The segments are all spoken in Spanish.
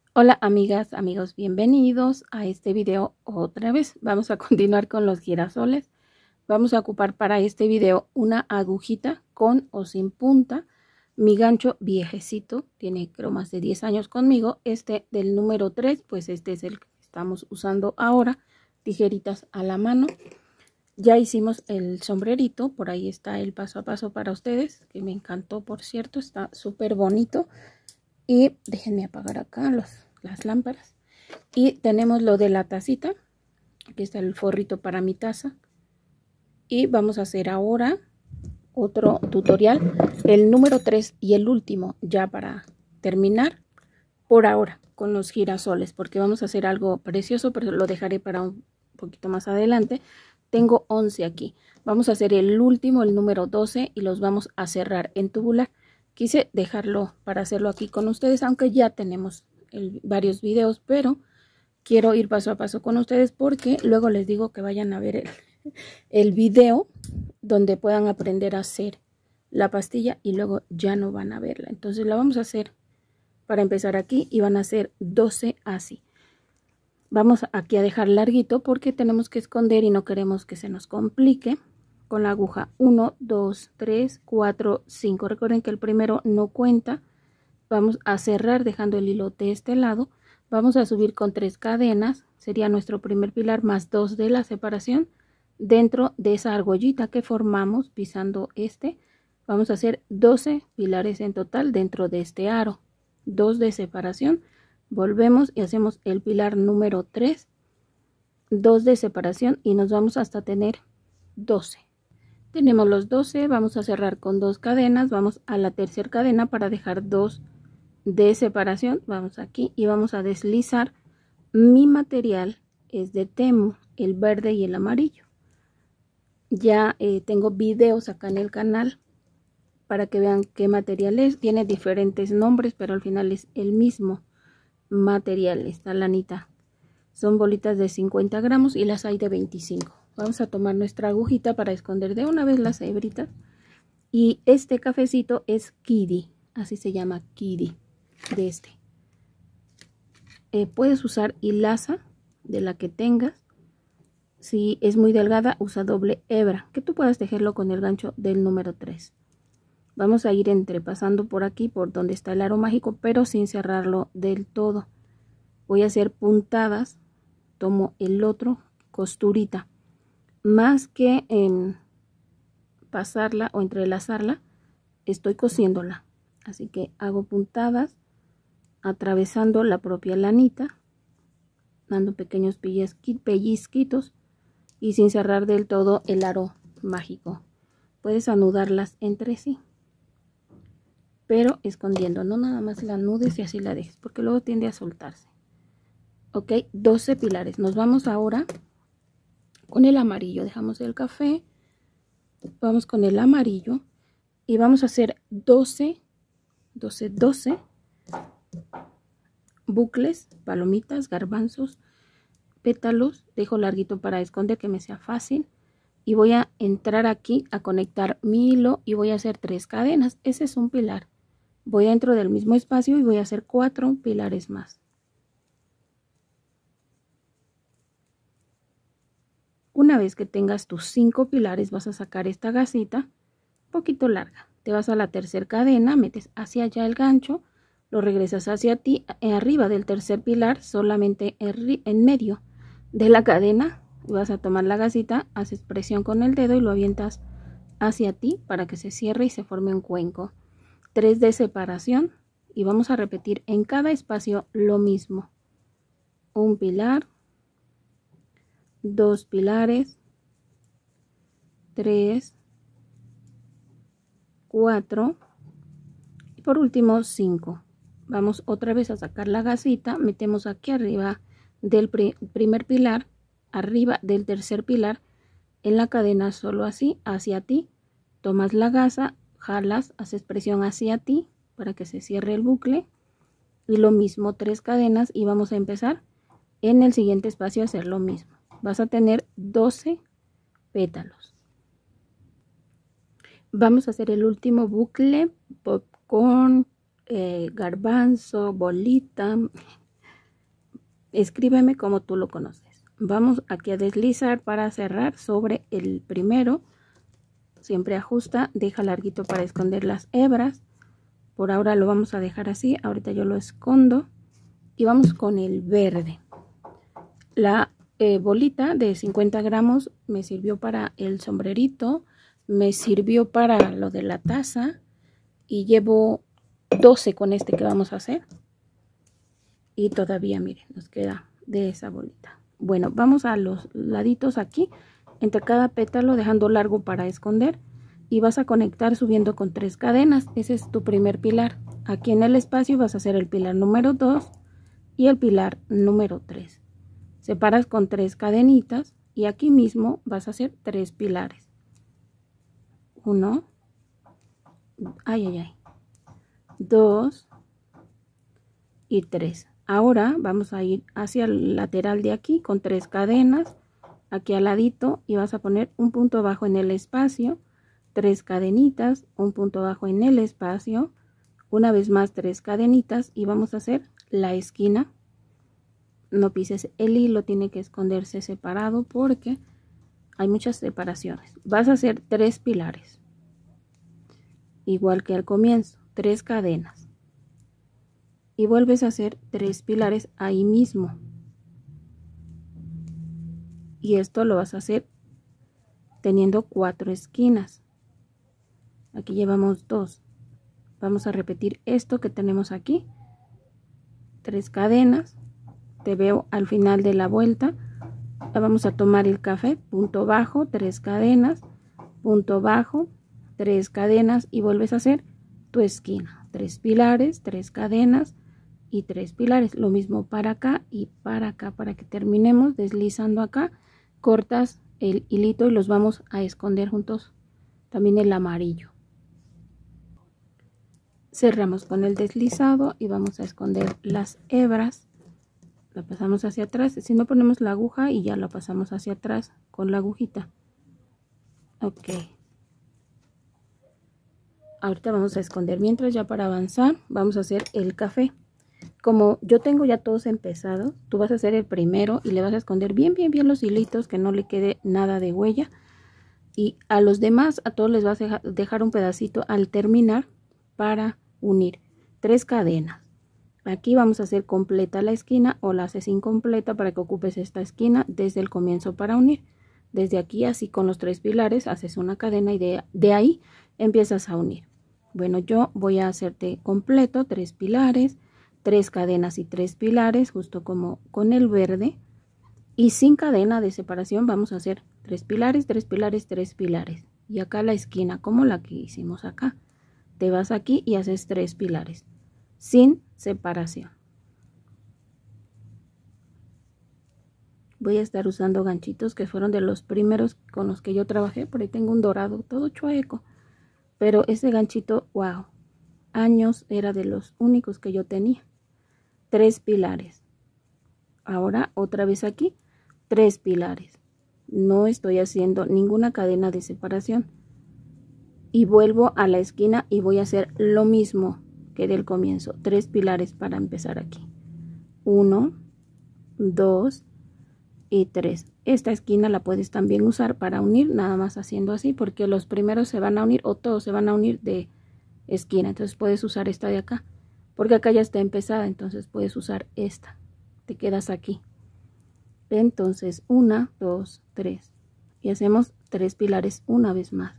Hola amigas, amigos, bienvenidos a este video otra vez. Vamos a continuar con los girasoles. Vamos a ocupar para este video una agujita con o sin punta. Mi gancho viejecito, tiene creo más de 10 años conmigo. Este del número 3, pues este es el que estamos usando ahora. Tijeritas a la mano. Ya hicimos el sombrerito, por ahí está el paso a paso para ustedes, que me encantó, por cierto, está súper bonito. Y déjenme apagar acá las lámparas. Y tenemos lo de la tacita. Aquí está el forrito para mi taza. Y vamos a hacer ahora otro tutorial, el número 3 y el último, ya para terminar por ahora con los girasoles, porque vamos a hacer algo precioso, pero lo dejaré para un poquito más adelante. Tengo 11 aquí. Vamos a hacer el último, el número 12, y los vamos a cerrar en tubular. Quise dejarlo para hacerlo aquí con ustedes, aunque ya tenemos varios videos, pero quiero ir paso a paso con ustedes porque luego les digo que vayan a ver el video donde puedan aprender a hacer la pastilla y luego ya no van a verla. Entonces la vamos a hacer para empezar aquí y van a ser 12 así. Vamos aquí a dejar larguito porque tenemos que esconder y no queremos que se nos complique. Con la aguja 1, 2, 3, 4, 5. Recuerden que el primero no cuenta. Vamos a cerrar dejando el hilo de este lado. Vamos a subir con 3 cadenas. Sería nuestro primer pilar más 2 de la separación. Dentro de esa argollita que formamos pisando este, vamos a hacer 12 pilares en total dentro de este aro. 2 de separación. Volvemos y hacemos el pilar número 3. 2 de separación y nos vamos hasta tener 12. Tenemos los 12, vamos a cerrar con 2 cadenas, vamos a la tercera cadena para dejar 2 de separación. Vamos aquí y vamos a deslizar. Mi material es de Temu, el verde y el amarillo. Ya tengo videos acá en el canal para que vean qué material es. Tiene diferentes nombres, pero al final es el mismo material. Esta lanita son bolitas de 50 gramos y las hay de 25. Vamos a tomar nuestra agujita para esconder de una vez las hebritas. Y este cafecito es Kiddy, así se llama, Kiddy, de este. Puedes usar hilaza de la que tengas. Si es muy delgada, usa doble hebra, que tú puedas tejerlo con el gancho del número 3. Vamos a ir entrepasando por aquí, por donde está el aro mágico, pero sin cerrarlo del todo. Voy a hacer puntadas. Tomo el otro, costurita. Más que pasarla o entrelazarla, estoy cosiéndola. Así que hago puntadas, atravesando la propia lanita, dando pequeños pellizquitos y sin cerrar del todo el aro mágico. Puedes anudarlas entre sí, pero escondiendo, no nada más la anudes y así la dejes, porque luego tiende a soltarse. Ok, 12 pilares. Nos vamos ahora con el amarillo. Dejamos el café, vamos con el amarillo y vamos a hacer 12 bucles, palomitas, garbanzos, pétalos. Dejo larguito para esconder, que me sea fácil, y voy a entrar aquí a conectar mi hilo y voy a hacer 3 cadenas. Ese es un pilar. Voy dentro del mismo espacio y voy a hacer 4 pilares más. Una vez que tengas tus 5 pilares, vas a sacar esta gasita un poquito larga. Te vas a la tercera cadena, metes hacia allá el gancho, lo regresas hacia ti, arriba del tercer pilar, solamente en medio de la cadena. Vas a tomar la gasita, haces presión con el dedo y lo avientas hacia ti para que se cierre y se forme un cuenco. 3 de separación y vamos a repetir en cada espacio lo mismo. Un pilar, 2 pilares, 3, 4 y por último 5. Vamos otra vez a sacar la gasita, metemos aquí arriba del primer pilar, arriba del tercer pilar, en la cadena solo así, hacia ti, tomas la gasa, jalas, haces presión hacia ti para que se cierre el bucle y lo mismo 3 cadenas y vamos a empezar en el siguiente espacio a hacer lo mismo. Vas a tener 12 pétalos. Vamos a hacer el último bucle, popcorn, garbanzo, bolita, escríbeme como tú lo conoces. Vamos aquí a deslizar para cerrar sobre el primero. Siempre ajusta, deja larguito para esconder las hebras. Por ahora lo vamos a dejar así, ahorita yo lo escondo. Y vamos con el verde. La bolita de 50 gramos me sirvió para el sombrerito, me sirvió para lo de la taza y llevo 12 con este que vamos a hacer. Y todavía, miren, nos queda de esa bolita. Bueno, vamos a los laditos aquí, entre cada pétalo dejando largo para esconder. Y vas a conectar subiendo con 3 cadenas. Ese es tu primer pilar. Aquí en el espacio vas a hacer el pilar número 2 y el pilar número 3. Separas con 3 cadenitas y aquí mismo vas a hacer 3 pilares. 1, 2 y 3. Ahora vamos a ir hacia el lateral de aquí con 3 cadenas, aquí al ladito, y vas a poner un punto bajo en el espacio, 3 cadenitas, un punto bajo en el espacio, una vez más 3 cadenitas y vamos a hacer la esquina. No pises el hilo, tiene que esconderse separado porque hay muchas separaciones. Vas a hacer 3 pilares, igual que al comienzo, 3 cadenas. Y vuelves a hacer 3 pilares ahí mismo. Y esto lo vas a hacer teniendo 4 esquinas. Aquí llevamos 2. Vamos a repetir esto que tenemos aquí. 3 cadenas. Te veo al final de la vuelta. Vamos a tomar el café, punto bajo, 3 cadenas, punto bajo, 3 cadenas y vuelves a hacer tu esquina. 3 pilares, 3 cadenas y 3 pilares. Lo mismo para acá y para acá, para que terminemos deslizando acá. Cortas el hilito y los vamos a esconder juntos. También el amarillo. Cerramos con el deslizado y vamos a esconder las hebras. La pasamos hacia atrás, si no ponemos la aguja y ya la pasamos hacia atrás con la agujita. Ok. Ahorita vamos a esconder, mientras ya para avanzar vamos a hacer el café. Como yo tengo ya todos empezados, tú vas a hacer el primero y le vas a esconder bien los hilitos, que no le quede nada de huella. Y a los demás, a todos les vas a dejar un pedacito al terminar para unir 3 cadenas. Aquí vamos a hacer completa la esquina o la haces incompleta para que ocupes esta esquina desde el comienzo para unir. Desde aquí, así con los 3 pilares, haces una cadena y de ahí empiezas a unir. Bueno, yo voy a hacerte completo 3 pilares, 3 cadenas y 3 pilares, justo como con el verde. Y sin cadena de separación vamos a hacer 3 pilares, 3 pilares, 3 pilares. Y acá la esquina como la que hicimos acá. Te vas aquí y haces 3 pilares. Sin separación. Voy a estar usando ganchitos que fueron de los primeros con los que yo trabajé. Por ahí tengo un dorado todo chueco, pero ese ganchito, wow, años, era de los únicos que yo tenía. 3 pilares. Ahora otra vez aquí 3 pilares. No estoy haciendo ninguna cadena de separación y vuelvo a la esquina y voy a hacer lo mismo que del comienzo. 3 pilares para empezar aquí. 1, 2 y 3. Esta esquina la puedes también usar para unir, nada más haciendo así, porque los primeros se van a unir o todos se van a unir de esquina. Entonces puedes usar esta de acá, porque acá ya está empezada, entonces puedes usar esta. Te quedas aquí. Entonces 1, 2, 3 y hacemos 3 pilares una vez más.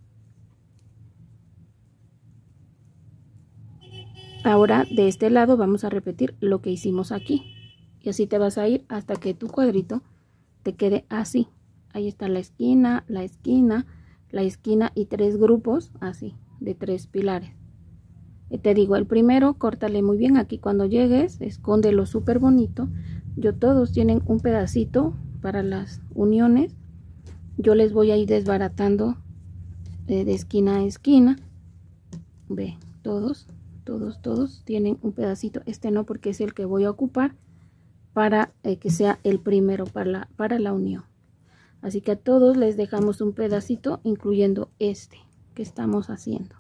Ahora de este lado vamos a repetir lo que hicimos aquí y así te vas a ir hasta que tu cuadrito te quede así. Ahí está la esquina, la esquina, la esquina y 3 grupos así de 3 pilares. Y te digo, el primero córtale muy bien aquí cuando llegues, escóndelo súper bonito. Yo todos tienen un pedacito para las uniones. Yo les voy a ir desbaratando de esquina a esquina. Ve, todos tienen un pedacito. Este no, porque es el que voy a ocupar para que sea el primero para la unión. Así que a todos les dejamos un pedacito, incluyendo este que estamos haciendo.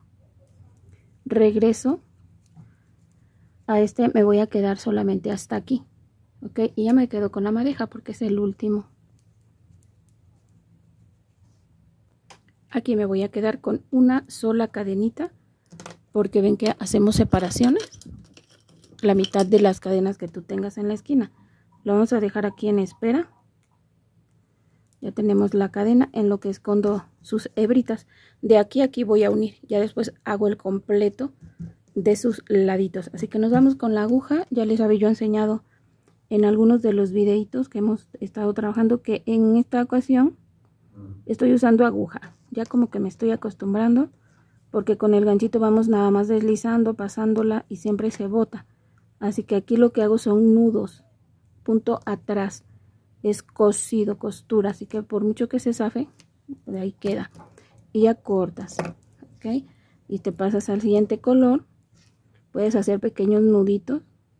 Regreso a este, me voy a quedar solamente hasta aquí. Ok, y ya me quedo con la madeja porque es el último. Aquí me voy a quedar con una sola cadenita porque ven que hacemos separaciones. La mitad de las cadenas que tú tengas en la esquina. Lo vamos a dejar aquí en espera. Ya tenemos la cadena en lo que escondo sus hebritas. De aquí a aquí voy a unir. Ya después hago el completo de sus laditos. Así que nos vamos con la aguja. Ya les había yo enseñado en algunos de los videitos que hemos estado trabajando que en esta ocasión estoy usando aguja. Ya como que me estoy acostumbrando porque con el ganchito vamos nada más deslizando, pasándola y siempre se bota. Así que aquí lo que hago son nudos, punto atrás. Es cosido, costura, así que por mucho que se zafe, de ahí queda. Y ya cortas, ¿ok? Y te pasas al siguiente color. Puedes hacer pequeños nuditos.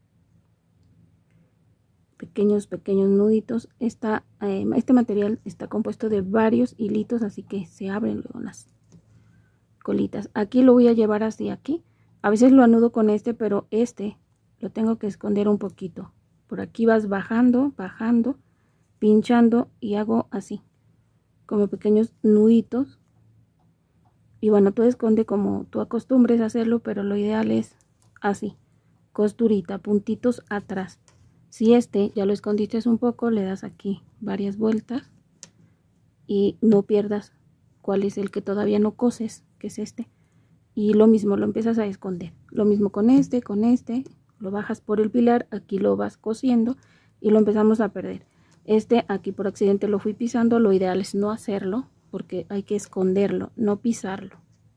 Pequeños nuditos. Este material está compuesto de varios hilitos, así que se abren luego las colitas. Aquí lo voy a llevar hacia aquí. A veces lo anudo con este, pero este lo tengo que esconder un poquito. Por aquí vas bajando, bajando, pinchando y hago así, como pequeños nuditos. Y bueno, tú esconde como tú acostumbres a hacerlo, pero lo ideal es así, costurita, puntitos atrás. Si este ya lo escondiste un poco, le das aquí varias vueltas y no pierdas cuál es el que todavía no coses, que es este. Y lo mismo, lo empiezas a esconder. Lo mismo con este, lo bajas por el pilar, aquí lo vas cosiendo y lo empezamos a perder. Este aquí por accidente lo fui pisando, lo ideal es no hacerlo porque hay que esconderlo, no pisarlo.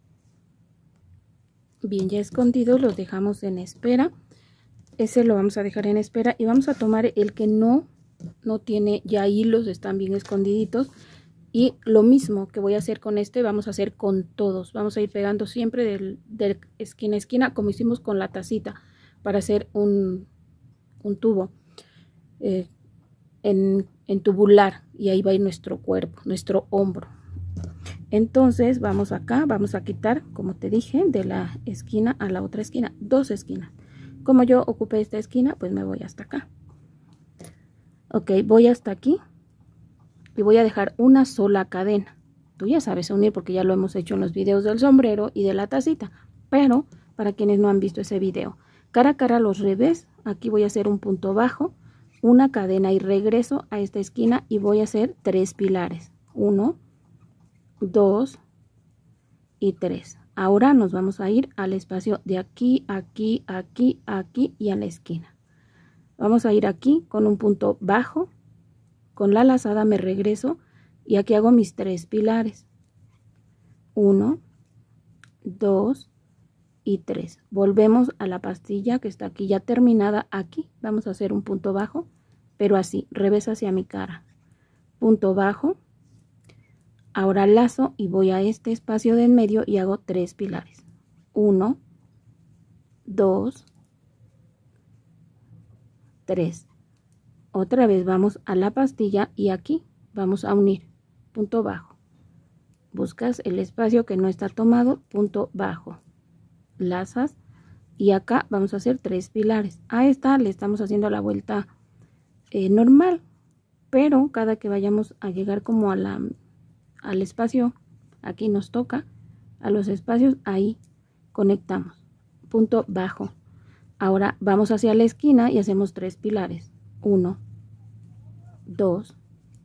Bien, ya escondido lo dejamos en espera. Ese lo vamos a dejar en espera y vamos a tomar el que no tiene ya hilos, están bien escondiditos. Y lo mismo que voy a hacer con este, vamos a hacer con todos. Vamos a ir pegando siempre de esquina a esquina, como hicimos con la tacita, para hacer un tubo en tubular. Y ahí va a ir nuestro cuerpo, nuestro hombro. Entonces vamos acá, vamos a quitar, como te dije, de la esquina a la otra esquina, 2 esquinas. Como yo ocupé esta esquina, pues me voy hasta acá. Ok, voy hasta aquí. Y voy a dejar una sola cadena. Tú ya sabes unir porque ya lo hemos hecho en los videos del sombrero y de la tacita. Pero para quienes no han visto ese video, cara a cara los revés, aquí voy a hacer un punto bajo, una cadena y regreso a esta esquina y voy a hacer 3 pilares. 1, 2 y 3. Ahora nos vamos a ir al espacio de aquí, aquí, aquí, aquí y a la esquina. Vamos a ir aquí con un punto bajo. Con la lazada me regreso y aquí hago mis 3 pilares. 1, 2 y 3. Volvemos a la pastilla que está aquí ya terminada. Aquí vamos a hacer un punto bajo, pero así, revés hacia mi cara. Punto bajo. Ahora lazo y voy a este espacio de en medio y hago 3 pilares. 1, 2, 3. Otra vez vamos a la pastilla y aquí vamos a unir, punto bajo. Buscas el espacio que no está tomado, punto bajo. Lazas y acá vamos a hacer 3 pilares. A esta le estamos haciendo la vuelta normal, pero cada que vayamos a llegar como al espacio, aquí nos toca, a los espacios, ahí conectamos, punto bajo. Ahora vamos hacia la esquina y hacemos 3 pilares. 1, 2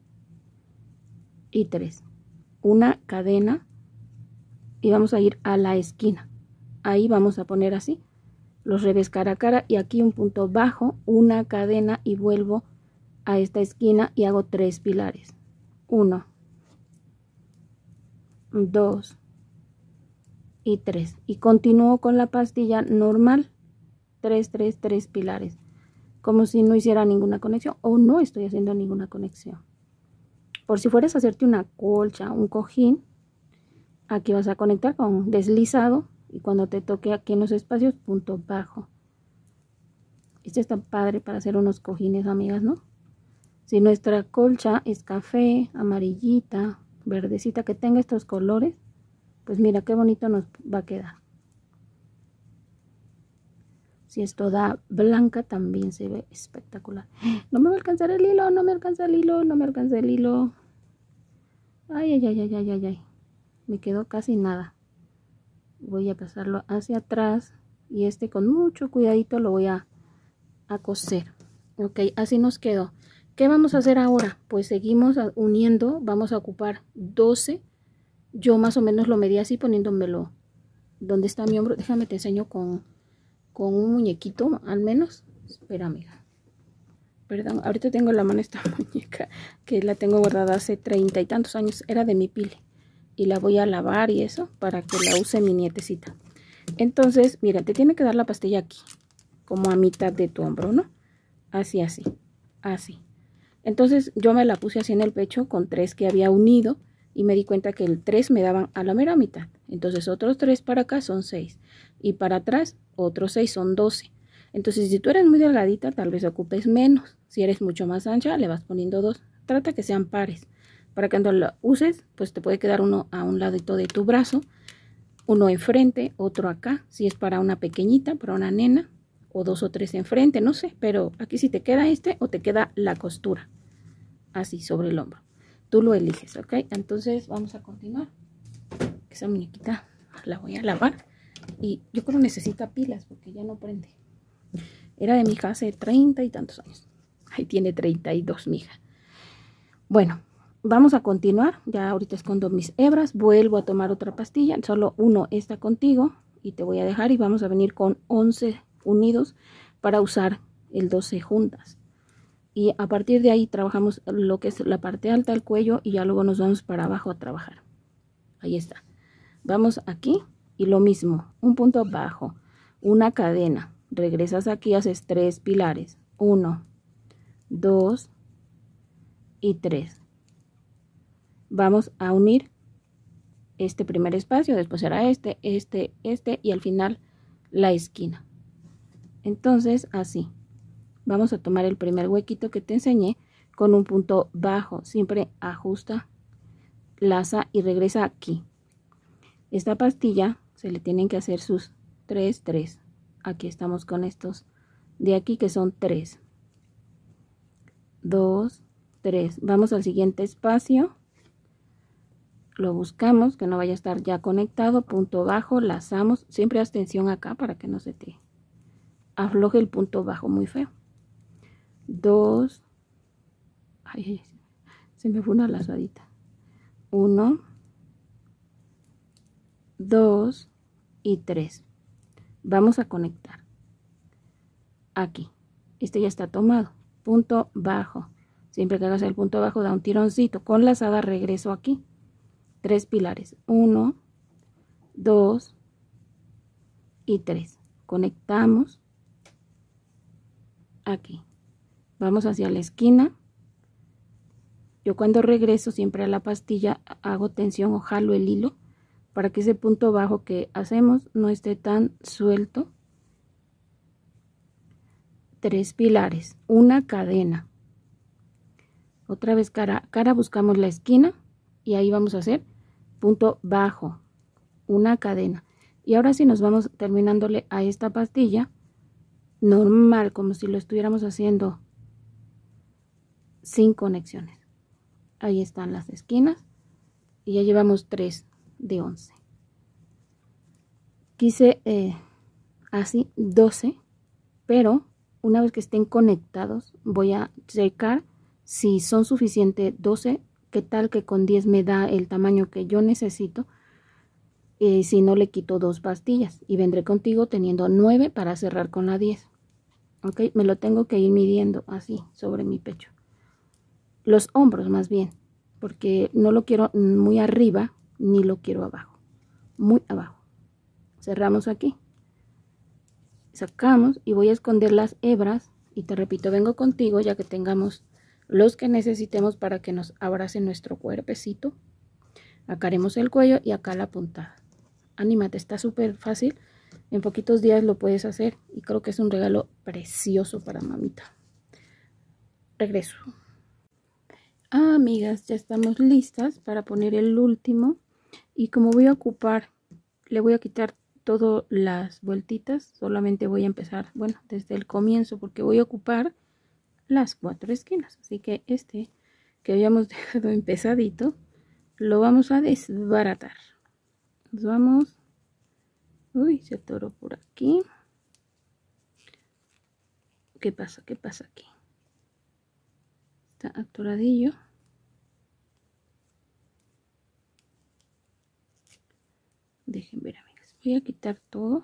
y 3. Una cadena y vamos a ir a la esquina. Ahí vamos a poner así los revés cara a cara y aquí un punto bajo, una cadena y vuelvo a esta esquina y hago 3 pilares. 1, 2 y 3. Y continúo con la pastilla normal. 3, 3, 3 pilares. Como si no hiciera ninguna conexión o no estoy haciendo ninguna conexión. Por si fueras a hacerte una colcha, un cojín, aquí vas a conectar con deslizado y cuando te toque aquí en los espacios, punto bajo. Este está padre para hacer unos cojines, amigas, ¿no? Si nuestra colcha es café, amarillita, verdecita, que tenga estos colores, pues mira qué bonito nos va a quedar. Si es toda blanca también se ve espectacular. No me va a alcanzar el hilo, no me alcanza el hilo, no me alcanza el hilo. Ay, ay, ay, ay, ay, ay, ay. Me quedó casi nada. Voy a pasarlo hacia atrás y con mucho cuidadito lo voy a coser. Ok, así nos quedó. ¿Qué vamos a hacer ahora? Pues seguimos uniendo, vamos a ocupar 12. Yo más o menos lo medí así poniéndomelo donde está mi hombro. Déjame te enseño con un muñequito al menos. Espera, amiga. Perdón, ahorita tengo en la mano esta muñeca que la tengo guardada hace 30 y tantos años. Era de mi pile y la voy a lavar y eso para que la use mi nietecita. Entonces, mira, te tiene que dar la pastilla aquí, como a mitad de tu hombro, ¿no? Así, así, así. Entonces yo me la puse así en el pecho con 3 que había unido y me di cuenta que el 3 me daban a la mera mitad. Entonces otros 3 para acá son 6 y para atrás otros 6 son 12. Entonces si tú eres muy delgadita tal vez ocupes menos. Si eres mucho más ancha le vas poniendo 2. Trata que sean pares para que cuando lo uses pues te puede quedar uno a un ladito de tu brazo, uno enfrente, otro acá, si es para una pequeñita, para una nena, o 2 o 3 enfrente, no sé, pero aquí si te queda o te queda la costura, así sobre el hombro. Tú lo eliges, ¿ok? Entonces vamos a continuar. Esa muñequita la voy a lavar y yo creo que necesita pilas porque ya no prende. Era de mi hija hace 30 y tantos años. Ahí tiene 32 mi hija. Bueno, vamos a continuar. Ya ahorita escondo mis hebras. Vuelvo a tomar otra pastilla. Solo uno está contigo y te voy a dejar y vamos a venir con 11 unidos para usar el 12 juntas. Y a partir de ahí trabajamos lo que es la parte alta, el cuello y ya luego nos vamos para abajo a trabajar. Ahí está. Vamos aquí y lo mismo. Un punto bajo, una cadena. Regresas aquí, haces 3 pilares. 1, 2 y 3. Vamos a unir este primer espacio, después será este y al final la esquina. Entonces así. Vamos a tomar el primer huequito que te enseñé con un punto bajo. Siempre ajusta, laza y regresa aquí. Esta pastilla se le tienen que hacer sus 3. Aquí estamos con estos de aquí que son 3. 2, 3. Vamos al siguiente espacio. Lo buscamos, que no vaya a estar ya conectado. Punto bajo, lazamos. Siempre haz tensión acá para que no se te afloje el punto bajo muy feo. 2. Ay, se me fue una lazadita. 1, 2 y 3. Vamos a conectar. Aquí. Este ya está tomado. Punto bajo. Siempre que hagas el punto bajo da un tironcito. Con lazada regreso aquí. 3 pilares. 1, 2 y 3. Conectamos. Aquí. Vamos hacia la esquina. Yo cuando regreso siempre a la pastilla hago tensión o jalo el hilo para que ese punto bajo que hacemos no esté tan suelto. 3 pilares, una cadena. Otra vez cara buscamos la esquina y ahí vamos a hacer punto bajo, una cadena. Y ahora sí nos vamos terminándole a esta pastilla normal, como si lo estuviéramos haciendo sin conexiones. Ahí están las esquinas y ya llevamos 3 de 11. Quise así 12, pero una vez que estén conectados voy a checar si son suficientes 12, qué tal que con 10 me da el tamaño que yo necesito. Si no le quito 2 pastillas y vendré contigo teniendo 9 para cerrar con la 10. Ok, me lo tengo que ir midiendo así sobre mi pecho. Los hombros más bien, porque no lo quiero muy arriba ni lo quiero abajo, muy abajo. Cerramos aquí, sacamos y voy a esconder las hebras y te repito, vengo contigo ya que tengamos los que necesitemos para que nos abrace nuestro cuerpecito. Acá haremos el cuello y acá la puntada. Anímate, está súper fácil, en poquitos días lo puedes hacer y creo que es un regalo precioso para mamita. Regreso. Amigas, ya estamos listas para poner el último y como voy a ocupar, le voy a quitar todas las vueltitas, solamente voy a empezar, bueno, desde el comienzo, porque voy a ocupar las 4 esquinas. Así que este que habíamos dejado empezadito lo vamos a desbaratar. Nos vamos. Uy, se atoró por aquí. ¿Qué pasa? ¿Qué pasa aquí? Está atoradillo. Dejen ver, amigas. Voy a quitar todo.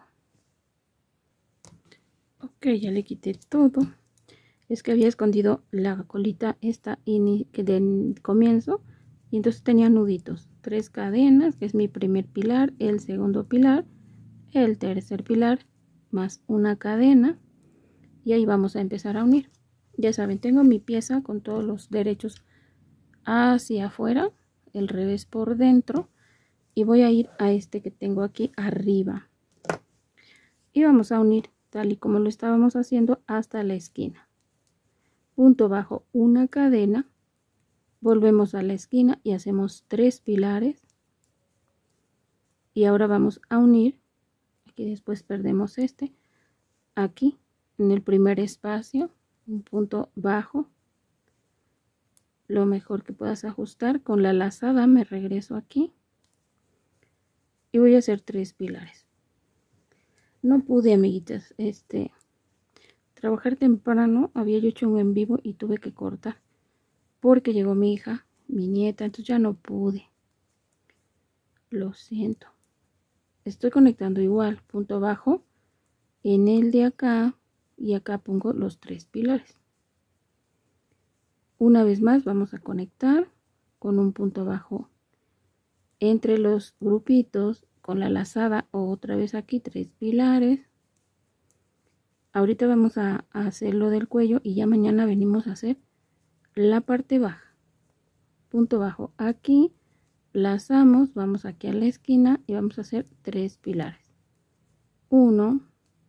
Ok, ya le quité todo. Es que había escondido la colita esta que del comienzo. Y entonces tenía nuditos. 3 cadenas, que es mi primer pilar, el segundo pilar, el tercer pilar, más una cadena. Y ahí vamos a empezar a unir. Ya saben, tengo mi pieza con todos los derechos hacia afuera, el revés por dentro, y voy a ir a este que tengo aquí arriba y vamos a unir tal y como lo estábamos haciendo hasta la esquina. Punto bajo, una cadena, volvemos a la esquina y hacemos 3 pilares, y ahora vamos a unir aquí. Después perdemos este aquí en el primer espacio, un punto bajo, lo mejor que puedas ajustar con la lazada. Me regreso aquí y voy a hacer 3 pilares. No pude, amiguitas, trabajar temprano. Había yo hecho un en vivo y tuve que cortar porque llegó mi hija, mi nieta, entonces ya no pude. Lo siento. Estoy conectando igual, punto bajo en el de acá, y acá pongo los 3 pilares. Una vez más vamos a conectar con un punto bajo entre los grupitos con la lazada, otra vez aquí 3 pilares. Ahorita vamos a hacer lo del cuello y ya mañana venimos a hacer la parte baja. Punto bajo aquí, lazamos, vamos aquí a la esquina y vamos a hacer 3 pilares. 1,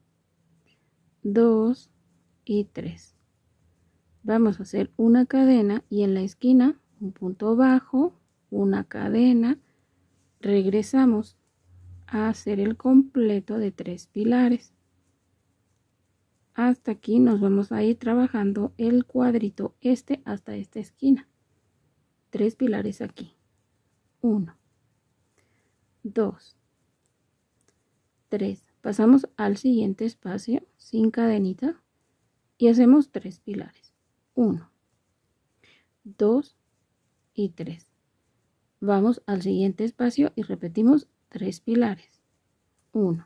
2 y 3. Vamos a hacer una cadena y en la esquina un punto bajo, una cadena. Regresamos a hacer el completo de 3 pilares. Hasta aquí nos vamos a ir trabajando el cuadrito hasta esta esquina. 3 pilares aquí. 1, 2, 3. Pasamos al siguiente espacio sin cadenita y hacemos 3 pilares. 1, 2 y 3. Vamos al siguiente espacio y repetimos 3 pilares. 1,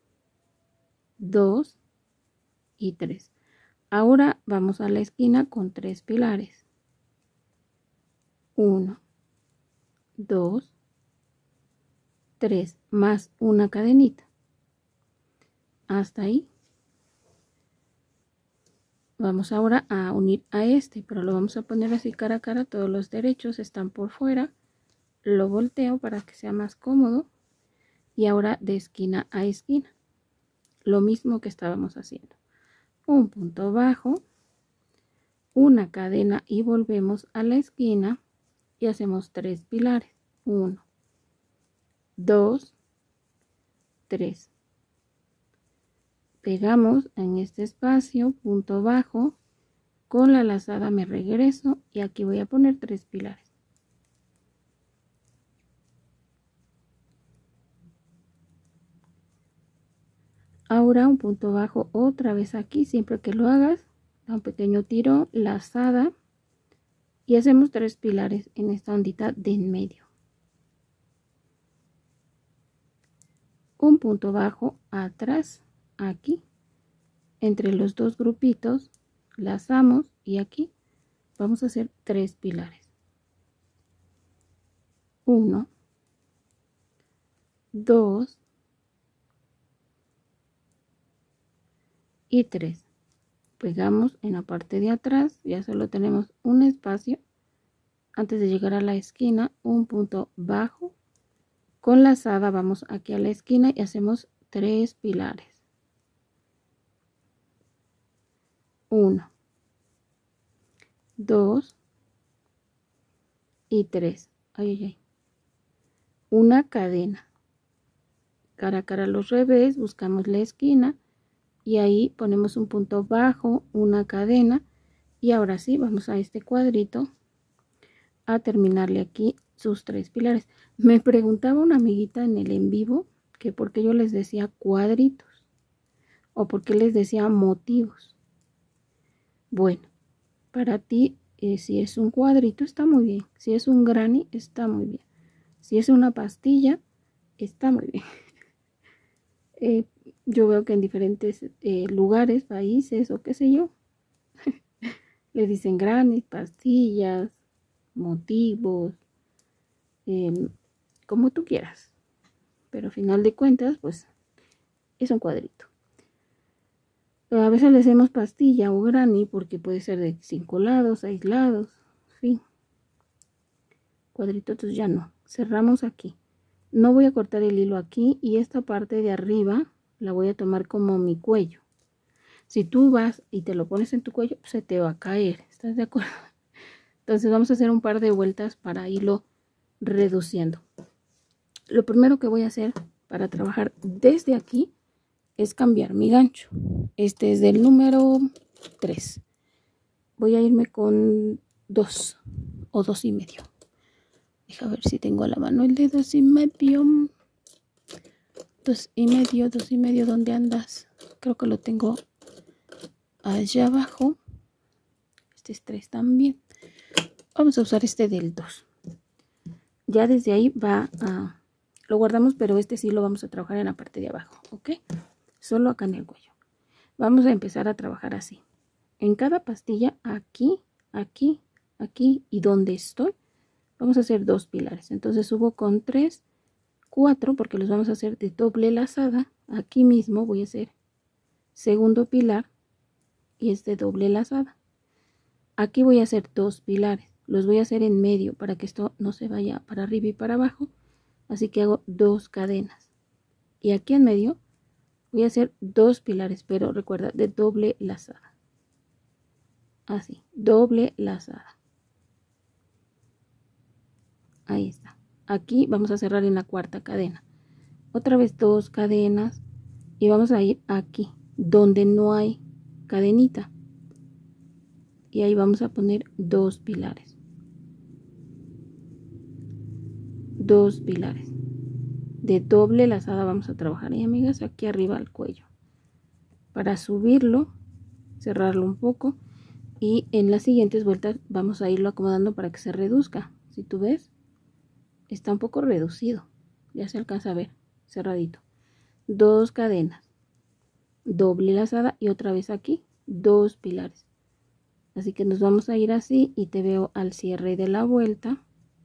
2 y 3. Ahora vamos a la esquina con 3 pilares. 1, 2, 3, más una cadenita. Hasta ahí. Vamos ahora a unir a este, pero lo vamos a poner así cara a cara. Todos los derechos están por fuera. Lo volteo para que sea más cómodo. Y ahora de esquina a esquina, lo mismo que estábamos haciendo. Un punto bajo, una cadena y volvemos a la esquina y hacemos 3 pilares. 1, 2, 3. Pegamos en este espacio, punto bajo, con la lazada me regreso y aquí voy a poner 3 pilares. Ahora un punto bajo otra vez aquí. Siempre que lo hagas, da un pequeño tiro, lazada, y hacemos 3 pilares en esta ondita de en medio. Un punto bajo atrás, aquí, entre los dos grupitos, lazamos y aquí vamos a hacer 3 pilares. 1, 2 y 3. Pegamos en la parte de atrás, ya solo tenemos un espacio antes de llegar a la esquina. Un punto bajo, con lazada vamos aquí a la esquina y hacemos 3 pilares. 1, 2 y 3. Ay, ay, ay. Una cadena, cara a cara los revés, buscamos la esquina y ahí ponemos un punto bajo, una cadena, y ahora sí vamos a este cuadrito a terminarle aquí sus 3 pilares. Me preguntaba una amiguita en el en vivo que por qué yo les decía cuadritos o por qué les decía motivos. Bueno, para ti si es un cuadrito está muy bien, si es un granny está muy bien, si es una pastilla está muy bien. Yo veo que en diferentes lugares, países o qué sé yo, le dicen granny, pastillas, motivos, como tú quieras, pero al final de cuentas pues es un cuadrito. A veces le hacemos pastilla o granny porque puede ser de 5 lados, 6 lados, en fin. Cuadrito, entonces ya no. Cerramos aquí. No voy a cortar el hilo aquí y esta parte de arriba la voy a tomar como mi cuello. Si tú vas y te lo pones en tu cuello, se te va a caer. ¿Estás de acuerdo? Entonces vamos a hacer un par de vueltas para irlo reduciendo. Lo primero que voy a hacer para trabajar desde aquí es cambiar mi gancho. Este es del número 3. Voy a irme con 2 o 2,5. Deja ver si tengo a la mano el de 2,5. 2,5, 2,5, ¿dónde andas? Creo que lo tengo allá abajo. Este es 3 también. Vamos a usar este del 2. Ya desde ahí lo guardamos, pero este sí lo vamos a trabajar en la parte de abajo, ¿ok? Solo acá en el cuello. Vamos a empezar a trabajar así. En cada pastilla, aquí, aquí, aquí y donde estoy, vamos a hacer 2 pilares. Entonces subo con 3, 4, porque los vamos a hacer de doble lazada. Aquí mismo voy a hacer segundo pilar y es de doble lazada. Aquí voy a hacer 2 pilares. Los voy a hacer en medio para que esto no se vaya para arriba y para abajo. Así que hago 2 cadenas. Y aquí en medio voy a hacer 2 pilares, pero recuerda, de doble lazada. Así, doble lazada. Ahí está. Aquí vamos a cerrar en la cuarta cadena. Otra vez 2 cadenas y vamos a ir aquí donde no hay cadenita. Y ahí vamos a poner 2 pilares. 2 pilares. De doble lazada vamos a trabajar, y amigas, aquí arriba al cuello. Para subirlo, cerrarlo un poco. Y en las siguientes vueltas vamos a irlo acomodando para que se reduzca. Si tú ves, está un poco reducido. Ya se alcanza a ver, cerradito. 2 cadenas, doble lazada y otra vez aquí, 2 pilares. Así que nos vamos a ir así y te veo al cierre de la vuelta.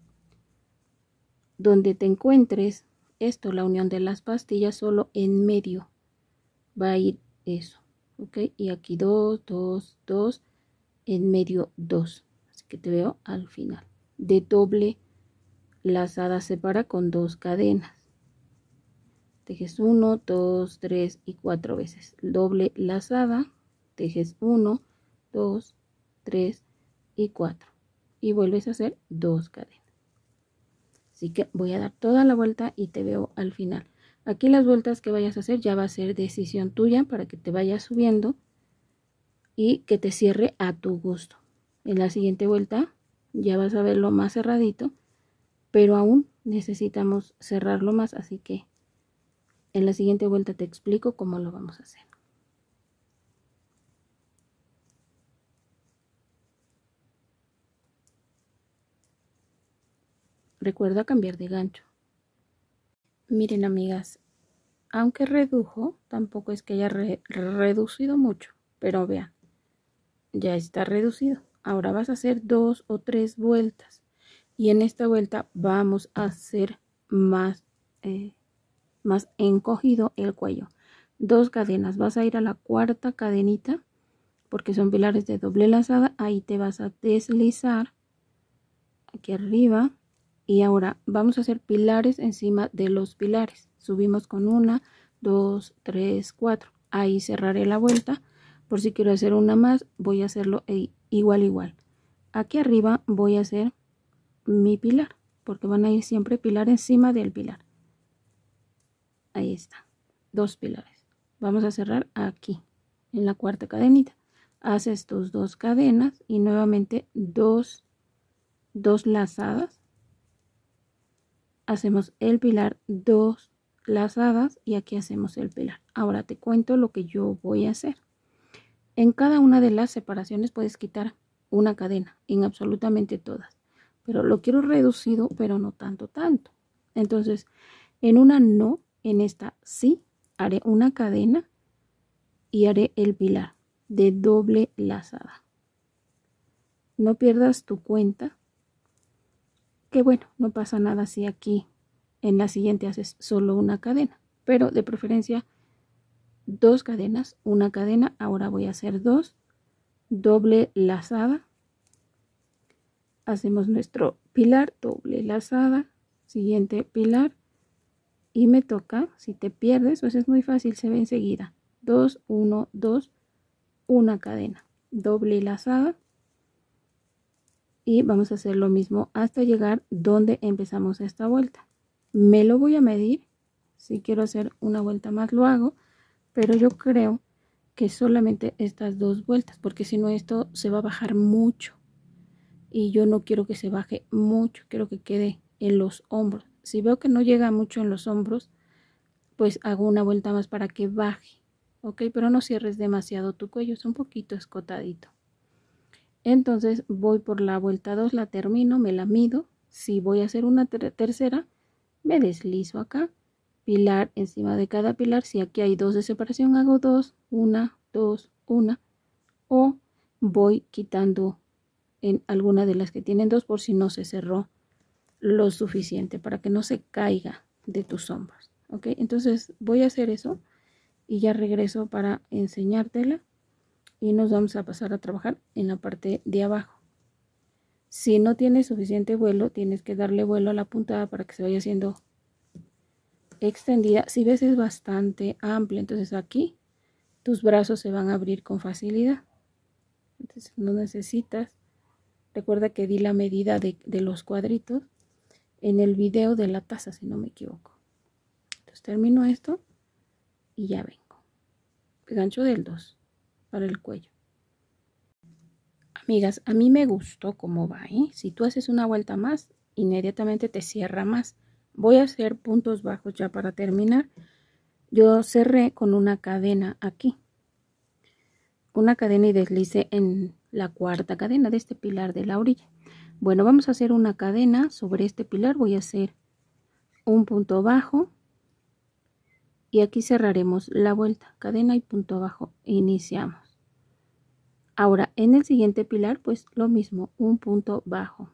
Donde te encuentres, esto, la unión de las pastillas, solo en medio va a ir eso. ¿Ok? Y aquí 2, 2, 2. En medio 2, así que te veo al final. De doble lazada separa con 2 cadenas, tejes 1, 2, 3 y 4 veces. Doble lazada, tejes 1, 2, 3 y 4 y vuelves a hacer 2 cadenas. Así que voy a dar toda la vuelta y te veo al final. Aquí las vueltas que vayas a hacer ya va a ser decisión tuya para que te vayas subiendo y que te cierre a tu gusto. En la siguiente vuelta ya vas a verlo más cerradito, pero aún necesitamos cerrarlo más, así que en la siguiente vuelta te explico cómo lo vamos a hacer. Recuerda cambiar de gancho. Miren, amigas, aunque redujo, tampoco es que haya reducido mucho, pero vean, ya está reducido. Ahora vas a hacer 2 o 3 vueltas y en esta vuelta vamos a hacer más encogido el cuello. 2 cadenas, vas a ir a la cuarta cadenita porque son pilares de doble lazada. Ahí te vas a deslizar aquí arriba y ahora vamos a hacer pilares encima de los pilares. Subimos con 1, 2, 3, 4. Ahí cerraré la vuelta. Por si quiero hacer una más, voy a hacerlo igual. Aquí arriba voy a hacer mi pilar porque van a ir siempre pilar encima del pilar. Ahí esta, 2 pilares. Vamos a cerrar aquí en la cuarta cadenita. Haces tus 2 cadenas y nuevamente dos lazadas. Hacemos el pilar, 2 lazadas y aquí hacemos el pilar. Ahora te cuento lo que yo voy a hacer. En cada una de las separaciones puedes quitar una cadena, en absolutamente todas, pero lo quiero reducido, pero no tanto. Entonces, en una no, en esta sí, haré una cadena y haré el pilar de doble lazada. No pierdas tu cuenta, que bueno, no pasa nada si aquí en la siguiente haces solo una cadena, pero de preferencia 2 cadenas, una cadena. Ahora voy a hacer 2, doble lazada, hacemos nuestro pilar, doble lazada, siguiente pilar y me toca, si te pierdes, pues es muy fácil, se ve enseguida, 2, 1, 2, una cadena, doble lazada y vamos a hacer lo mismo hasta llegar donde empezamos esta vuelta. Me lo voy a medir, si quiero hacer una vuelta más lo hago, pero yo creo que solamente estas 2 vueltas, porque si no esto se va a bajar mucho y yo no quiero que se baje mucho, quiero que quede en los hombros. Si veo que no llega mucho en los hombros, pues hago una vuelta más para que baje, ok, pero no cierres demasiado tu cuello, es un poquito escotadito. Entonces voy por la vuelta 2, la termino, me la mido. Si voy a hacer una tercera, me deslizo acá, pilar encima de cada pilar. Si aquí hay 2 de separación, hago 2, 1, 2, 1, o voy quitando en alguna de las que tienen 2 por si no se cerró lo suficiente para que no se caiga de tus hombros, ok. Entonces voy a hacer eso y ya regreso para enseñártela y nos vamos a pasar a trabajar en la parte de abajo. Si no tienes suficiente vuelo, tienes que darle vuelo a la puntada para que se vaya haciendo extendida. Si ves, es bastante amplia, entonces aquí tus brazos se van a abrir con facilidad. Entonces no necesitas, recuerda que di la medida de los cuadritos en el video de la taza, si no me equivoco. Entonces termino esto y ya vengo. Gancho del 2 para el cuello. Amigas, a mí me gustó cómo va, ¿eh? Si tú haces una vuelta más, inmediatamente te cierra más. Voy a hacer puntos bajos ya para terminar. Yo cerré con una cadena aquí. Una cadena y deslice en la cuarta cadena de este pilar de la orilla. Bueno, vamos a hacer una cadena sobre este pilar. Voy a hacer un punto bajo. Y aquí cerraremos la vuelta. Cadena y punto bajo. Iniciamos. Ahora en el siguiente pilar pues lo mismo, un punto bajo,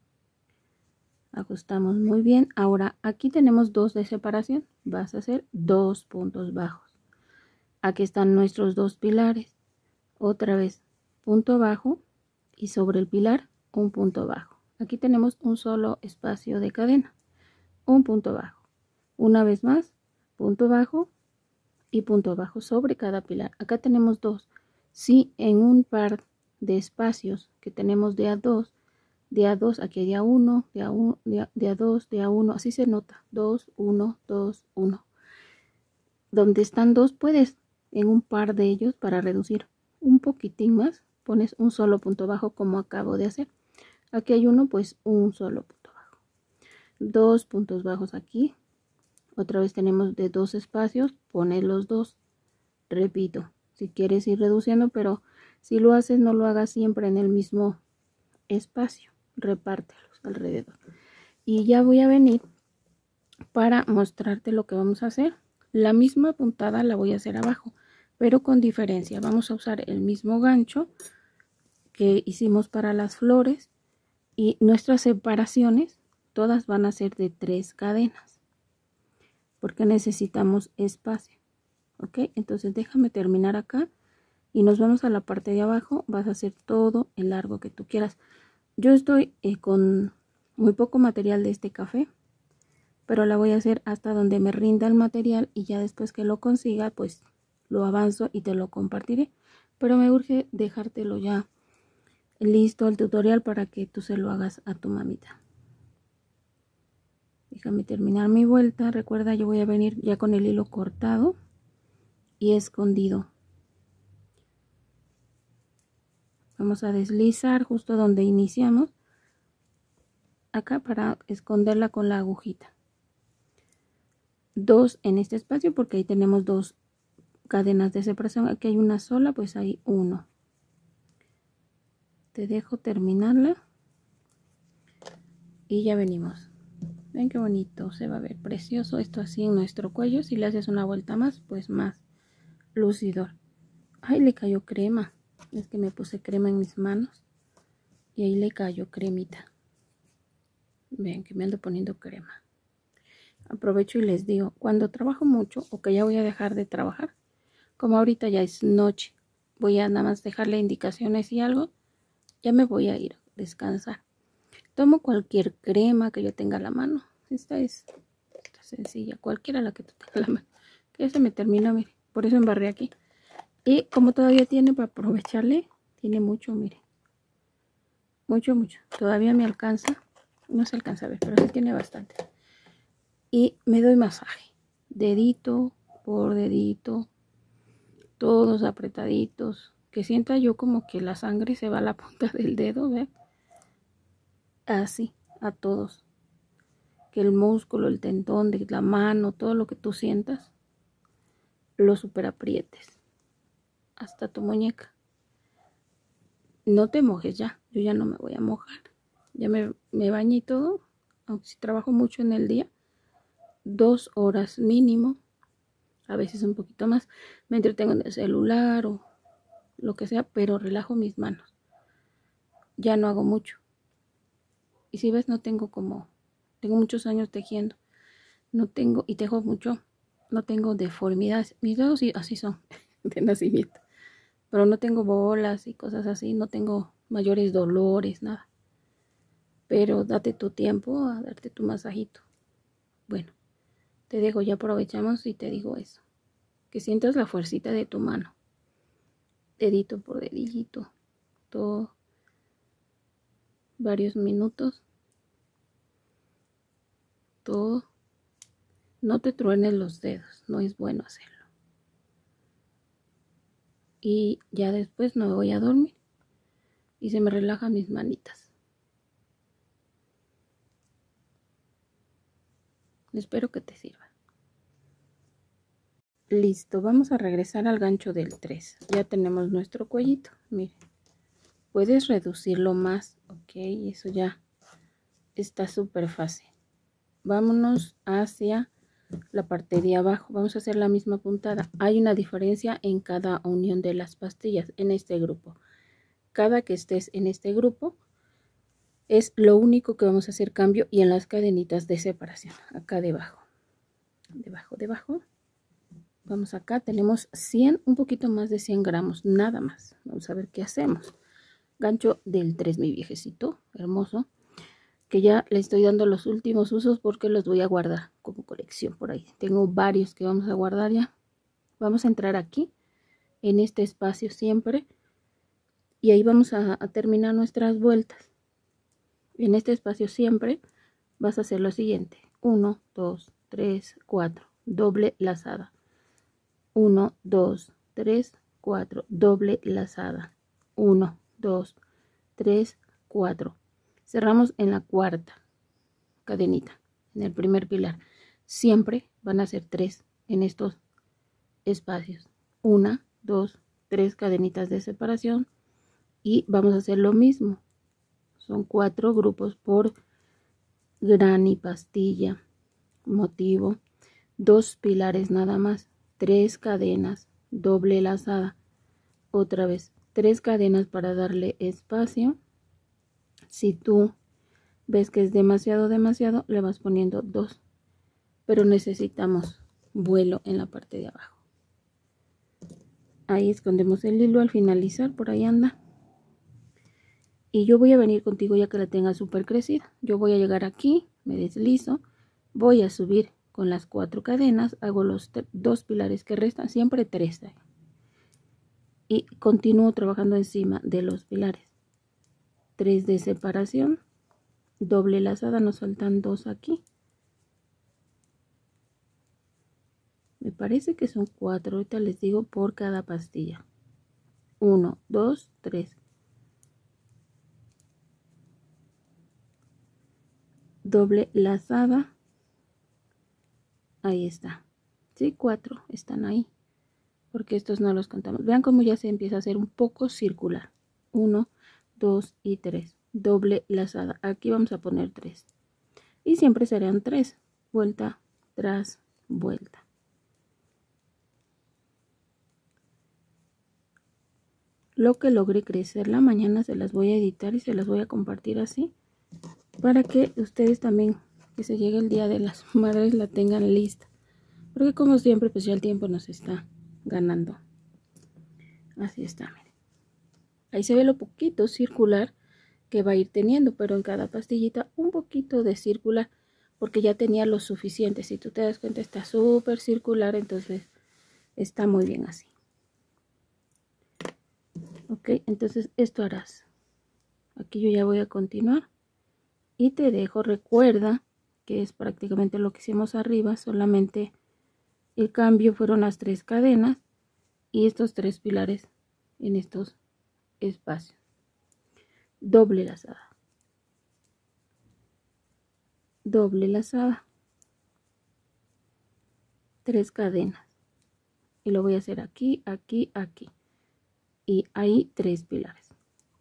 ajustamos muy bien. Ahora aquí tenemos 2 de separación, vas a hacer 2 puntos bajos. Aquí están nuestros 2 pilares, otra vez punto bajo y sobre el pilar un punto bajo. Aquí tenemos un solo espacio de cadena, un punto bajo, una vez más punto bajo y punto bajo sobre cada pilar. Acá tenemos 2. Si en un par de espacios que tenemos de A2, aquí hay de A1, de A2, de A1, así se nota, 2, 1, 2, 1. Donde están 2 puedes en un par de ellos, para reducir un poquitín más, pones un solo punto bajo como acabo de hacer. Aquí hay uno, pues un solo punto bajo. 2 puntos bajos aquí. Otra vez tenemos de 2 espacios, pones los 2. Repito. Si quieres ir reduciendo, pero si lo haces, no lo hagas siempre en el mismo espacio. Repártelos alrededor. Y ya voy a venir para mostrarte lo que vamos a hacer. La misma puntada la voy a hacer abajo, pero con diferencia. Vamos a usar el mismo gancho que hicimos para las flores. Y nuestras separaciones, todas van a ser de 3 cadenas. Porque necesitamos espacio. Ok, entonces déjame terminar acá y nos vamos a la parte de abajo. Vas a hacer todo el largo que tú quieras. Yo estoy con muy poco material de este café, pero la voy a hacer hasta donde me rinda el material y ya después que lo consiga pues lo avanzo y te lo compartiré. Pero me urge dejártelo ya listo el tutorial para que tú se lo hagas a tu mamita. Déjame terminar mi vuelta. Recuerda, yo voy a venir ya con el hilo cortado y escondido. Vamos a deslizar justo donde iniciamos, acá, para esconderla con la agujita. 2 en este espacio porque ahí tenemos 2 cadenas de separación. Aquí hay una sola, pues hay 1. Te dejo terminarla y ya venimos. Ven qué bonito, se va a ver precioso esto así en nuestro cuello. Si le haces una vuelta más, pues más lucidor. Ay, le cayó crema. Es que me puse crema en mis manos y ahí le cayó cremita. Ven que me ando poniendo crema. Aprovecho y les digo, cuando trabajo mucho o que ya voy a dejar de trabajar, como ahorita ya es noche, voy a nada más dejarle indicaciones y algo, ya me voy a ir a descansar. Tomo cualquier crema que yo tenga a la mano. Esta es sencilla, cualquiera la que tú tengas a la mano. Que ya se me terminó, mire, por eso embarré aquí. Y como todavía tiene para aprovecharle, tiene mucho, mire. Mucho. Todavía me alcanza. No se alcanza a ver, pero sí tiene bastante. Y me doy masaje. Dedito por dedito. Todos apretaditos. Que sienta yo como que la sangre se va a la punta del dedo, ¿ve? Así, a todos. Que el músculo, el tendón de la mano, todo lo que tú sientas, lo super aprietes. Hasta tu muñeca. No te mojes ya. Yo ya no me voy a mojar. Ya me bañé y todo. Aunque si trabajo mucho en el día. 2 horas mínimo. A veces un poquito más. Me entretengo en el celular o lo que sea. Pero relajo mis manos. Ya no hago mucho. Y si ves, no tengo como... Tengo muchos años tejiendo. No tengo, y tejo mucho. No tengo deformidades. Mis dedos sí, así son. De nacimiento. Pero no tengo bolas y cosas así. No tengo mayores dolores, nada. Pero date tu tiempo a darte tu masajito. Bueno, te dejo, ya aprovechamos y te digo eso. Que sientas la fuercita de tu mano. Dedito por dedito. Todo. Varios minutos. Todo. No te truenes los dedos. No es bueno hacerlo. Y ya después me voy a dormir. Y se me relajan mis manitas. Espero que te sirva. Listo, vamos a regresar al gancho del 3. Ya tenemos nuestro cuellito. Miren, puedes reducirlo más, ok, eso ya está súper fácil. Vámonos hacia la parte de abajo. Vamos a hacer la misma puntada. Hay una diferencia en cada unión de las pastillas en este grupo. Cada que estés en este grupo es lo único que vamos a hacer cambio, y en las cadenitas de separación, acá debajo. Debajo. Vamos acá, tenemos 100, un poquito más de 100 gramos, nada más. Vamos a ver qué hacemos. Gancho del 3, mi viejecito, hermoso. Que ya le estoy dando los últimos usos porque los voy a guardar como colección por ahí. Tengo varios que vamos a guardar ya. Vamos a entrar aquí, en este espacio siempre. Y ahí vamos a terminar nuestras vueltas. En este espacio siempre vas a hacer lo siguiente. 1, 2, 3, 4. Doble lazada. 1, 2, 3, 4. Doble lazada. 1, 2, 3, 4. Cerramos en la cuarta cadenita, en el primer pilar. Siempre van a ser 3 en estos espacios. 1, 2, 3 cadenitas de separación. Y vamos a hacer lo mismo. Son 4 grupos por granny, pastilla, motivo. 2 pilares nada más. 3 cadenas, doble lazada. Otra vez 3 cadenas para darle espacio. Si tú ves que es demasiado, le vas poniendo 2. Pero necesitamos vuelo en la parte de abajo. Ahí escondemos el hilo al finalizar, por ahí anda. Y yo voy a venir contigo ya que la tenga súper crecida. Yo voy a llegar aquí, me deslizo, voy a subir con las 4 cadenas, hago los 2 pilares que restan, siempre 3. Y continúo trabajando encima de los pilares. 3 de separación, doble lazada, nos faltan 2 aquí. Me parece que son 4, ahorita les digo por cada pastilla. 1, 2, 3. Doble lazada. Ahí está. Sí, 4 están ahí. Porque estos no los contamos. Vean cómo ya se empieza a hacer un poco circular. 1, 2 y 3. Doble lazada. Aquí vamos a poner 3. Y siempre serán 3. Vuelta tras vuelta. Lo que logré crecerla, mañana se las voy a editar y se las voy a compartir así. Para que ustedes también, que se llegue el día de las madres, la tengan lista. Porque como siempre, pues ya el tiempo nos está ganando. Así está, miren. Ahí se ve lo poquito circular que va a ir teniendo, pero en cada pastillita un poquito de circular, porque ya tenía lo suficiente. Si tú te das cuenta, está súper circular, entonces está muy bien así. Ok, entonces esto harás. Aquí yo ya voy a continuar y te dejo. Recuerda que es prácticamente lo que hicimos arriba, solamente el cambio fueron las 3 cadenas y estos 3 pilares en estos espacios. Doble lazada, doble lazada, 3 cadenas, y lo voy a hacer aquí, aquí, aquí, y ahí 3 pilares.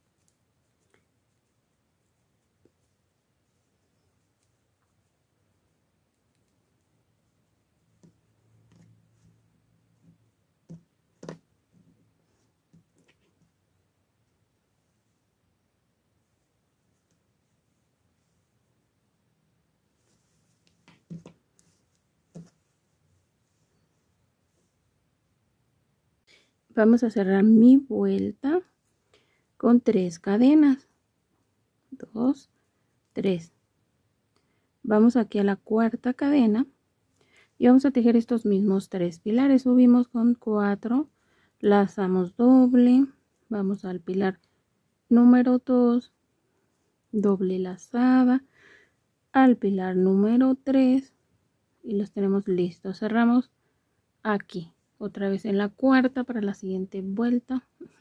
Vamos a cerrar mi vuelta con 3 cadenas, 2, 3. Vamos aquí a la cuarta cadena y vamos a tejer estos mismos 3 pilares. Subimos con 4, lazamos doble, vamos al pilar número 2, doble lazada, al pilar número 3 y los tenemos listos. Cerramos aquí, otra vez en la cuarta para la siguiente vuelta.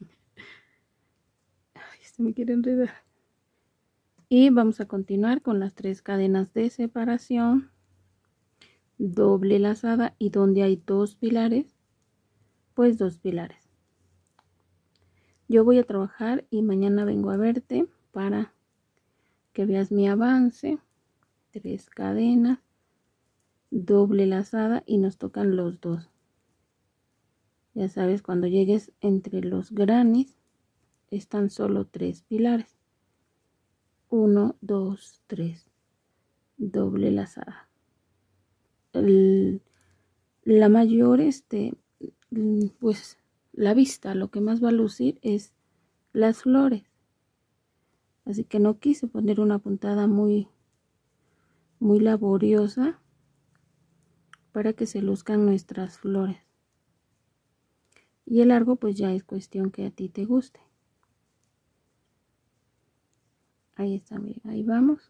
Ay, se me quiere enredar. Y vamos a continuar con las 3 cadenas de separación, doble lazada, y donde hay 2 pilares, pues 2 pilares. Yo voy a trabajar y mañana vengo a verte para que veas mi avance. 3 cadenas, doble lazada y nos tocan los 2. Ya sabes, cuando llegues entre los granis están solo 3 pilares. 1, 2, 3, doble lazada. La mayor, pues la vista, lo que más va a lucir es las flores. Así que no quise poner una puntada muy laboriosa para que se luzcan nuestras flores. Y el largo pues ya es cuestión que a ti te guste. Ahí está, miren, ahí vamos.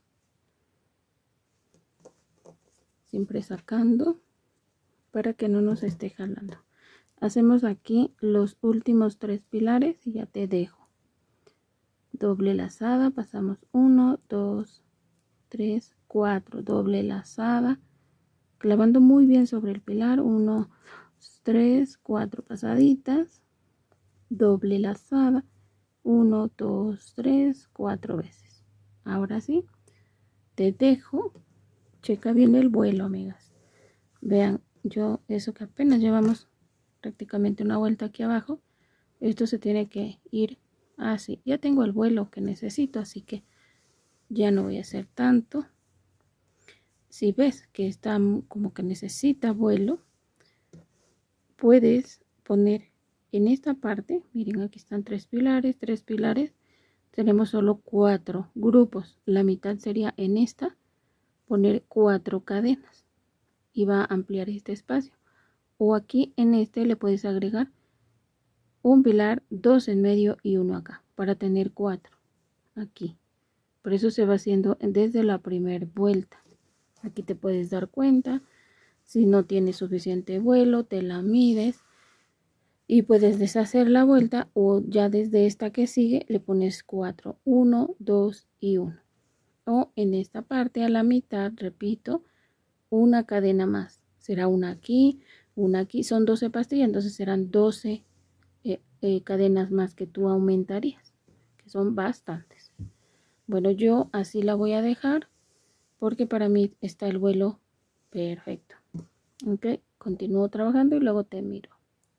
Siempre sacando para que no nos esté jalando. Hacemos aquí los últimos 3 pilares y ya te dejo. Doble lazada, pasamos 1, 2, 3, 4, doble lazada, clavando muy bien sobre el pilar, 1, 3, 4 pasaditas, doble lazada, 1, 2, 3, 4 veces. Ahora sí, te dejo. Checa bien el vuelo, amigas. Vean, yo eso que apenas llevamos prácticamente una vuelta aquí abajo, esto se tiene que ir así. Ya tengo el vuelo que necesito, así que ya no voy a hacer tanto. Si ves que está como que necesita vuelo, puedes poner en esta parte, miren, aquí están 3 pilares, 3 pilares, tenemos solo 4 grupos, la mitad sería en esta, poner 4 cadenas y va a ampliar este espacio. O aquí en este le puedes agregar un pilar, 2 en medio y uno acá, para tener 4 aquí. Por eso se va haciendo desde la primera vuelta. Aquí te puedes dar cuenta Si no tienes suficiente vuelo, te la mides y puedes deshacer la vuelta, o ya desde esta que sigue le pones 4, 1, 2 y 1. O en esta parte a la mitad, repito, una cadena más. Será una aquí, son 12 pastillas, entonces serán 12 cadenas más que tú aumentarías, que son bastantes. Bueno, yo así la voy a dejar porque para mí está el vuelo perfecto. Ok, continúo trabajando y luego te miro.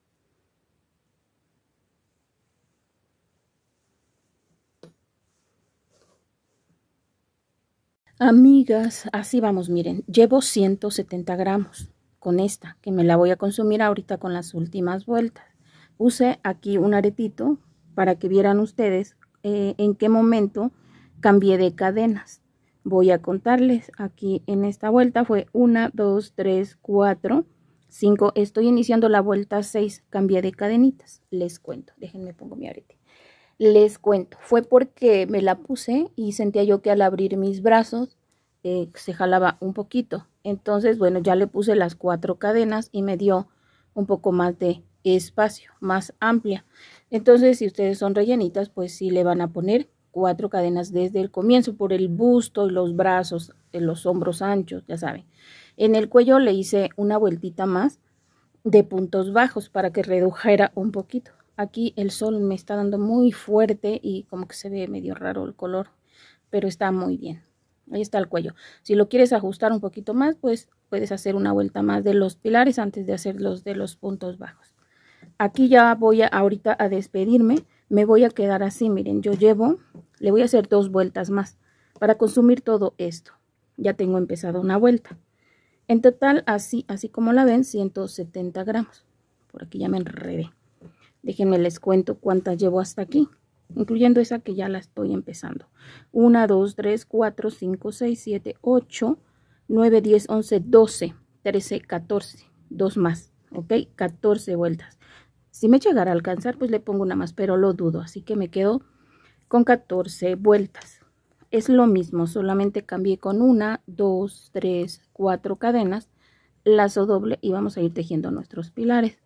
Amigas, así vamos, miren, llevo 170 gramos con esta, que me la voy a consumir ahorita con las últimas vueltas. Puse aquí un aretito para que vieran ustedes en qué momento cambié de cadenas. Voy a contarles aquí en esta vuelta fue 1, 2, 3, 4, 5. Estoy iniciando la vuelta 6, cambié de cadenitas. Les cuento, déjenme pongo mi arete. Les cuento, fue porque me la puse y sentía yo que al abrir mis brazos se jalaba un poquito. Entonces, bueno, ya le puse las 4 cadenas y me dio un poco más de espacio, más amplia. Entonces, si ustedes son rellenitas, pues sí le van a poner 4 cadenas desde el comienzo por el busto y los brazos, los hombros anchos, ya saben. En el cuello le hice una vueltita más de puntos bajos para que redujera un poquito. Aquí el sol me está dando muy fuerte y como que se ve medio raro el color, pero está muy bien. Ahí está el cuello. Si lo quieres ajustar un poquito más, pues puedes hacer una vuelta más de los pilares antes de hacer los de los puntos bajos. Aquí ya voy ahorita a despedirme. Me voy a quedar así, miren, le voy a hacer 2 vueltas más para consumir todo esto. Ya tengo empezado una vuelta. En total, así como la ven, 170 gramos. Por aquí ya me enredé. Déjenme les cuento cuántas llevo hasta aquí, incluyendo esa que ya la estoy empezando. 1, 2, 3, 4, 5, 6, 7, 8, 9, 10, 11, 12, 13, 14. 2 más, ¿ok? 14 vueltas. Si me llegara a alcanzar, pues le pongo una más, pero lo dudo. Así que me quedo con 14 vueltas. Es lo mismo, solamente cambié con 1, 2, 3, 4 cadenas, lazo doble y vamos a ir tejiendo nuestros pilares.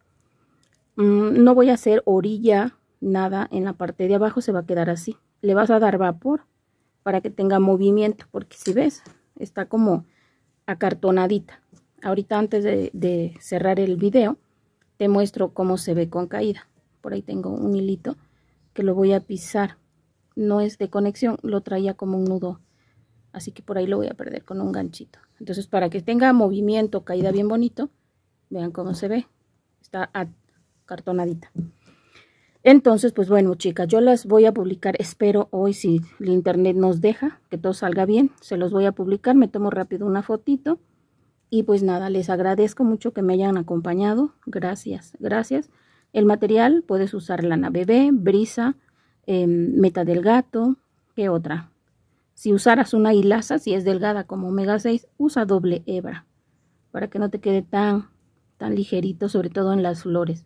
No voy a hacer orilla, nada en la parte de abajo, se va a quedar así. Le vas a dar vapor para que tenga movimiento, porque si ves, está como acartonadita. Ahorita antes de cerrar el video, te muestro cómo se ve con caída. Por ahí tengo un hilito que lo voy a pisar. No es de conexión, lo traía como un nudo. Así que por ahí lo voy a perder con un ganchito. Entonces, para que tenga movimiento, caída bien bonito, vean cómo se ve. Está acartonadita. Entonces, pues bueno, chicas, yo las voy a publicar. Espero hoy, si el internet nos deja, que todo salga bien, se los voy a publicar. Me tomo rápido una fotito. Y pues nada, les agradezco mucho que me hayan acompañado. Gracias, gracias. El material puedes usar lana bebé, brisa, meta del gato. ¿Qué otra? Si usaras una hilaza, si es delgada como omega 6, usa doble hebra para que no te quede tan ligerito, sobre todo en las flores.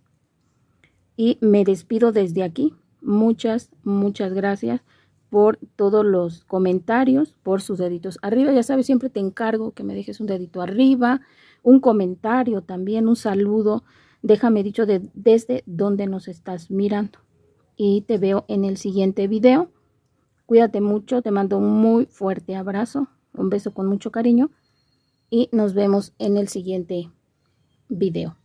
Y me despido desde aquí. Muchas gracias por todos los comentarios, por sus deditos arriba. Ya sabes, siempre te encargo que me dejes un dedito arriba, un comentario también, un saludo. Déjame dicho desde dónde nos estás mirando. Y te veo en el siguiente video. Cuídate mucho, te mando un muy fuerte abrazo, un beso con mucho cariño y nos vemos en el siguiente video.